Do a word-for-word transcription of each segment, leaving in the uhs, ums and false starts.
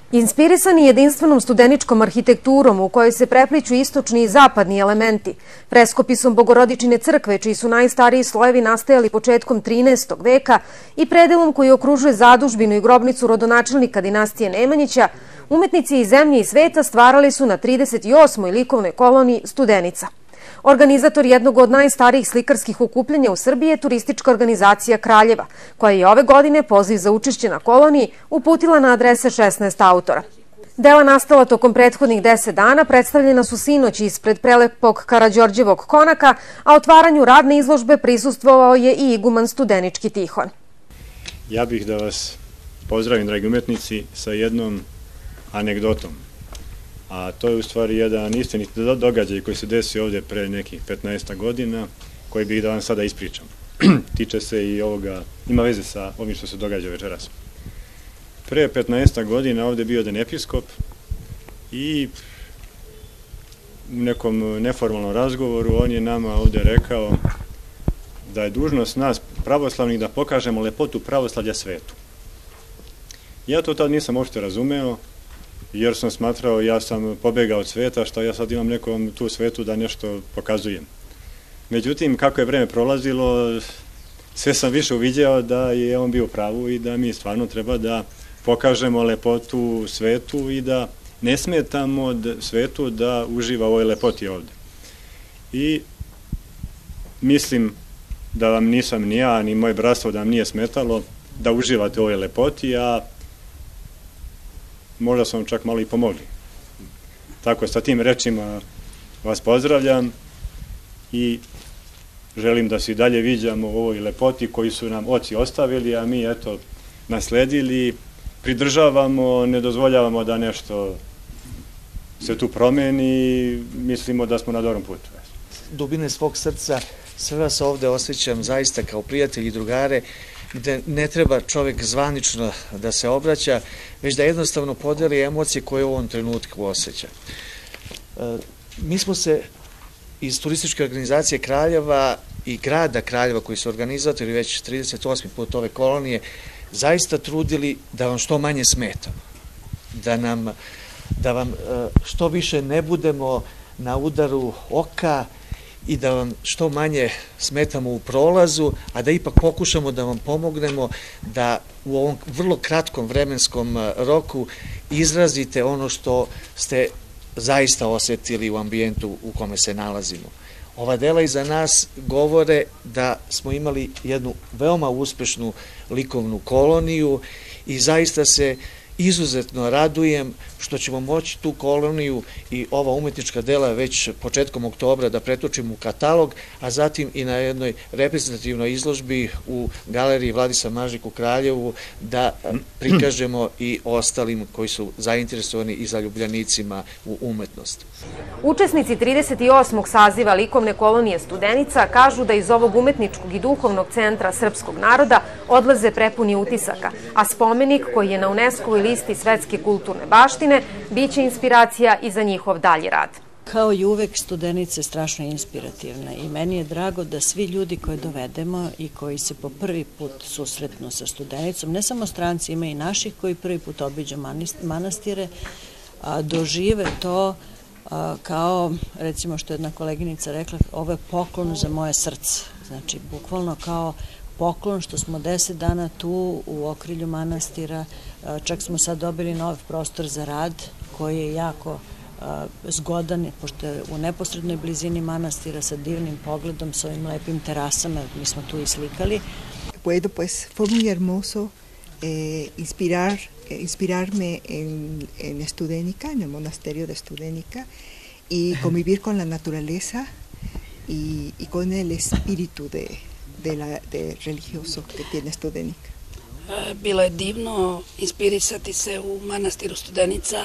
Inspirisani jedinstvenom studeničkom arhitekturom u kojoj se prepliću istočni i zapadni elementi, freskopisom Bogorodičine crkve, čiji su najstariji slojevi nastajali početkom trinaestog veka i predelom koji okružuje zadužbinu i grobnicu rodonačelnika dinastije Nemanjića, umetnici iz zemlje i sveta stvarali su na trideset osmoj likovnoj koloniji Studenica. Organizator jednog od najstarijih slikarskih okupljanja u Srbiji je turistička organizacija Kraljeva, koja je ove godine poziv za učešće na koloniji uputila na adrese šesnaest autora. Dela nastala tokom prethodnih deset dana predstavljena su sinoć ispred prelepog Karađorđevog konaka, a otvaranju radne izložbe prisustvovao je i iguman Studenički Tihon. Ja bih da vas pozdravim, dragi umetnici, sa jednom anegdotom. A to je u stvari jedan istinit događaj koji se desio ovdje pre nekih petnaestak godina, koji bih da vam sada ispričam. Tiče se i ovoga, ima veze sa ovim što se događa večeras. Pre petnaestak godina ovdje je bio jedan episkop i u nekom neformalnom razgovoru on je nama ovdje rekao da je dužnost nas pravoslavnih da pokažemo lepotu pravoslavlja svetu. Ja to tad nisam uopšte razumeo, jer sam smatrao, ja sam pobegao od sveta, što ja sad imam nekom tu svetu da nešto pokazujem. Međutim, kako je vreme prolazilo, sve sam više uviđao da je on bio u pravu i da mi stvarno treba da pokažemo lepotu svetu i da ne smetamo svetu da uživa u ovoj lepoti ovde. I mislim da vam nisam ni ja, ni moj bratstvo da vam nije smetalo da uživate u ovoj lepoti, a možda su vam čak malo i pomogli. Tako, sa tim rečima vas pozdravljam i želim da se i dalje viđamo u ovoj lepoti koju su nam oci ostavili, a mi, eto, nasledili, pridržavamo, ne dozvoljavamo da nešto se tu promeni, mislimo da smo na dobrom putu. Dubine svog srca sve vas ovde osjećam zaista kao prijatelji i drugare, gde ne treba čovek zvanično da se obraća, već da jednostavno podeli emocije koje u ovom trenutku osjeća. Mi smo se iz turističke organizacije Kraljeva i grada Kraljeva, koji su organizatori već trideset osmi put ove kolonije, zaista trudili da vam što manje smetamo, da nam, da vam što više ne budemo na udaru oka i da vam što manje smetamo u prolazu, a da ipak pokušamo da vam pomognemo da u ovom vrlo kratkom vremenskom roku izrazite ono što ste zaista osetili u ambijentu u kome se nalazimo. Ova dela iza nas govore da smo imali jednu veoma uspešnu likovnu koloniju i zaista se izuzetno radujem što ćemo moći tu koloniju i ova umetnička dela već početkom oktobra da pretočimo u katalog, a zatim i na jednoj reprezentativnoj izložbi u galeriji Vladislav Mažik u Kraljevu da prikažemo i ostalim koji su zainteresovani i zaljubljenicima u umetnost. Učesnici trideset osmog saziva likovne kolonije Studenica kažu da iz ovog umetničkog i duhovnog centra srpskog naroda odlaze prepuni utisaka, a spomenik koji je na UNESCO-voj listi svetske kulturne baštine biće inspiracija i za njihov dalji rad. Kao i uvek, Studenica je strašno inspirativna i meni je drago da svi ljudi koje dovedemo i koji se po prvi put susretnu sa Studenicom, ne samo stranci, ima i naših koji prvi put obiđu manastire, dožive to kao, recimo što je jedna koleginica rekla, ovo je poklon za moje srce. Znači, bukvalno kao poklon što smo deset dana tu u okrilju manastira, čak smo sad dobili nov prostor za rad koji je jako zgodan, pošto je u neposrednoj blizini manastira sa divnim pogledom, sa ovim lepim terasama, mi smo tu i slikali. Bueno, pues fue muy hermoso eh, inspirar, eh, inspirarme en, en Studenica, en el monasterio de Studenica, y convivir con la naturaleza y, y con el espíritu de, de, la, de religioso que tiene Studenica. Bilo je divno inspirisati se u manastiru Studenica,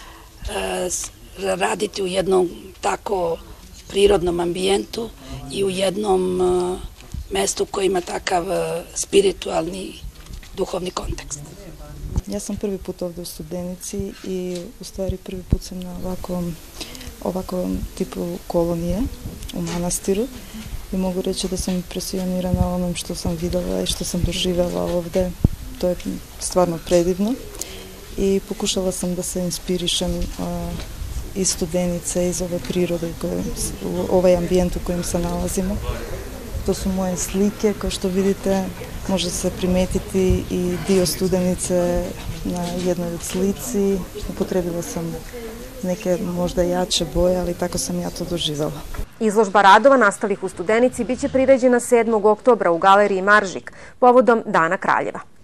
raditi u jednom tako prirodnom ambijentu i u jednom mestu koji ima takav spiritualni, duhovni kontekst. Ja sam prvi put ovde u Studenici i u stvari prvi put sam na ovakvom, ovakvom tipu kolonije u manastiru i mogu reći da sam impresionirana onom što sam videla i što sam doživela ovde. To je stvarno predivno i pokušala sam da se inspirišem iz Studenice, iz ove prirode, u ovaj ambijent u kojem se nalazimo. To su moje slike, kao što vidite, može se primetiti i dio Studenice na jednoj od slici. Upotrebila sam neke možda jače boje, ali tako sam ja to doživjela. Izložba radova nastalih u Studenici biće priređena sedmog oktobra u galeriji Maržik povodom Dana Kraljeva.